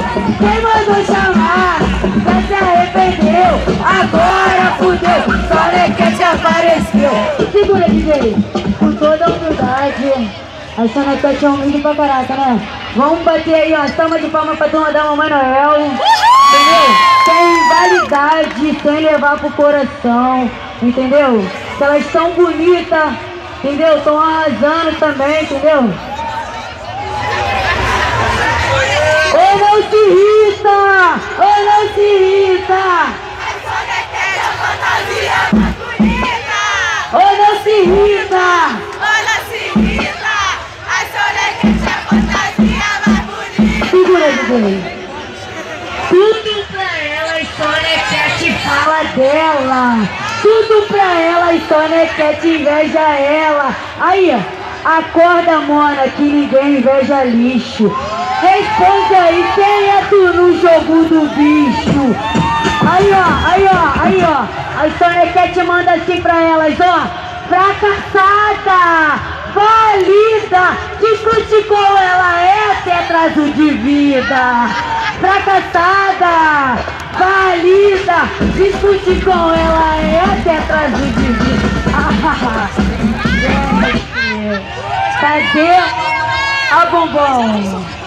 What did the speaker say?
Quem mandou chamar já se arrependeu. Agora fudeu, Sonequete apareceu. Segura, DJ, com toda a humildade. A Sonequete é humilde pra caraca, né? Vamos bater aí, ó, salva de palmas pra turma da Mamãe Noel. Entendeu? Sem rivalidade, sem levar pro coração. Entendeu? Que elas são bonitas. Entendeu? Estão arrasando também, entendeu? Ô, não se irrita! Ô, não se irrita! A Sonequete é fantasia mais bonita! Ô, não se irrita! Olha, se irrita! A Sonequete é fantasia mais bonita! Segura, DJ. Tudo pra ela, Sonequete fala dela. Tudo pra ela, Sonequete inveja ela. Aí, acorda, mona, que ninguém inveja lixo. Responde aí, quem é tu no jogo do bicho? Aí, ó. A Sonequete manda assim pra elas, ó. Fracassada, valida, discute com ela é até atraso de vida. Fracassada, valida, discute com ela é até atraso de vida. Gente, cadê a bombom?